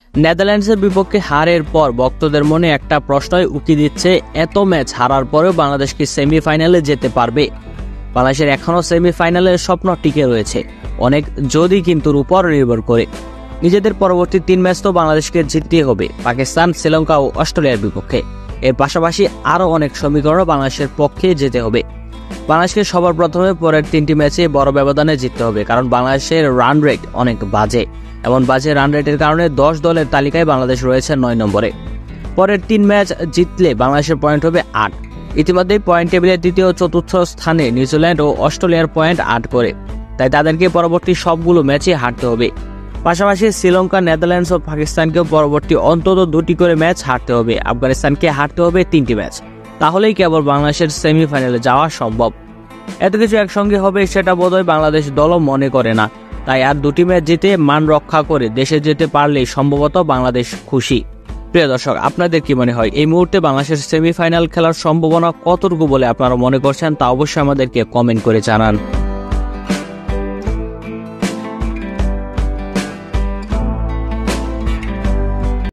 নেদারল্যান্ডসের বিপক্ষে হারের পর ভক্তদের মনে একটা প্রশ্নই উকি দিচ্ছে, এত ম্যাচ হারার পরেও বাংলাদেশ কি সেমিফাইনালে যেতে পারবে? বাংলাদেশের এখনও সেমিফাইনালের স্বপ্ন টিকে রয়েছে, অনেক যদি কিন্তুর উপর নির্ভর করে। নিজেদের পরবর্তী 3 ম্যাচ তো বাংলাদেশকে জিততেই হবে, পাকিস্তান, শ্রীলঙ্কা ও অস্ট্রেলিয়ার বিপক্ষে। এর পাশাপাশি আরও অনেক সমীকরণ বাংলাদেশের পক্ষে যেতে হবে। বাংলাদেশকে সবার প্রথমে পরের 3টি ম্যাচে বড় ব্যবধানে জিততে হবে, কারণ বাংলাদেশের রান রেট অনেক বাজে। এমন বাজে রান রেটের কারণে 10 দলের তালিকায় বাংলাদেশ রয়েছে 9 নম্বরে। পরের 3 ম্যাচ জিতলে বাংলাদেশের পয়েন্ট হবে 8। ইতিমধ্যেই পয়েন্ট টেবিলের দ্বিতীয় ও চতুর্থ স্থানে নিউজিল্যান্ড ও অস্ট্রেলিয়ার পয়েন্ট 8 করে, তাই তাদেরকে পরবর্তী সবগুলো ম্যাচে হারতে হবে। পাশাপাশি শ্রীলঙ্কা, নেদারল্যান্ডস ও পাকিস্তানকেও পরবর্তী অন্তত 2টি করে ম্যাচ হারতে হবে। আফগানিস্তানকে হারতে হবে 3টি ম্যাচ, তাহলেই কেবল বাংলাদেশের সেমিফাইনালে যাওয়া সম্ভব। এত কিছু একসঙ্গে হবে সেটা বোধহয় বাংলাদেশ দলও মনে করে না, তাই আর 2টি ম্যাচ জিতে মান রক্ষা করে দেশে যেতে পারলেই সম্ভবত বাংলাদেশ খুশি। প্রিয় দর্শক, আপনাদের কি মনে হয় এই মুহূর্তে বাংলাদেশের সেমিফাইনাল খেলার সম্ভাবনা কতটুকু বলে আপনারা মনে করছেন তা অবশ্যই আমাদেরকে কমেন্ট করে জানান।